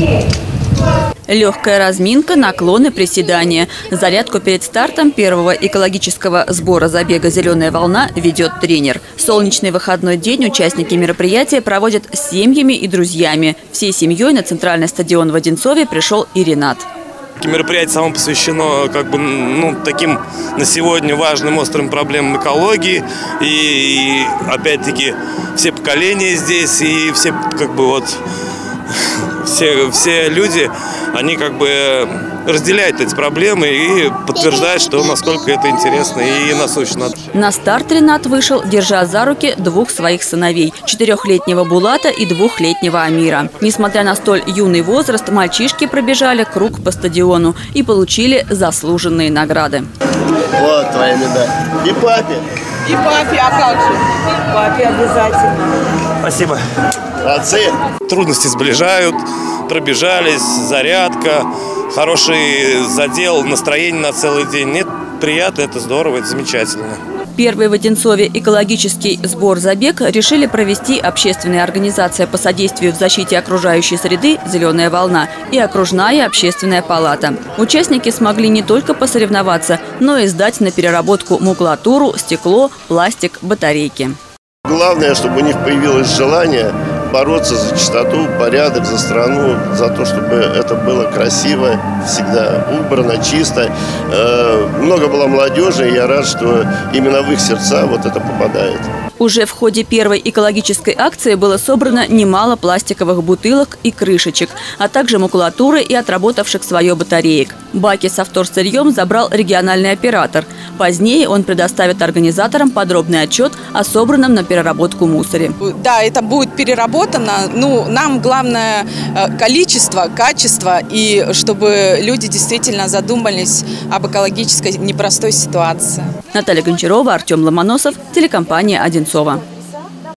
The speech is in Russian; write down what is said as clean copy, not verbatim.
Легкая разминка, наклоны, приседания. Зарядку перед стартом первого экологического сбора забега «Зеленая волна» ведет тренер. Солнечный выходной день участники мероприятия проводят с семьями и друзьями. Всей семьей на центральный стадион в Одинцове пришел и Ренат. Мероприятие само посвящено таким на сегодня важным острым проблемам экологии. И опять-таки все поколения здесь и все люди, они разделяют эти проблемы и подтверждают, что насколько это интересно и насущно. На старт Ренат вышел, держа за руки двух своих сыновей – 4-летнего Булата и 2-летнего Амира. Несмотря на столь юный возраст, мальчишки пробежали круг по стадиону и получили заслуженные награды. Вот твоя медаль. И папе. И папе, а как же? Папе обязательно. Спасибо. Отцы. Трудности сближают, пробежались, зарядка, хороший задел, настроение на целый день. Нет, приятно, это здорово, это замечательно. Первый в Одинцове экологический сбор-забег решили провести общественная организация по содействию в защите окружающей среды «Зеленая волна» и окружная общественная палата. Участники смогли не только посоревноваться, но и сдать на переработку макулатуру, стекло, пластик, батарейки. Главное, чтобы у них появилось желание бороться за чистоту, порядок, за страну, за то, чтобы это было красиво, всегда убрано, чисто. Много было молодежи, и я рад, что именно в их сердца вот это попадает. Уже в ходе первой экологической акции было собрано немало пластиковых бутылок и крышечек, а также макулатуры и отработавших свое батареек. Баки со вторсырьем забрал региональный оператор. Позднее он предоставит организаторам подробный отчет о собранном на переработку мусоре. Да, это будет переработано. Нам главное количество, качество, и чтобы люди действительно задумались об экологической непростой ситуации. Наталья Гончарова, Артем Ломоносов, телекомпания «Одинцова».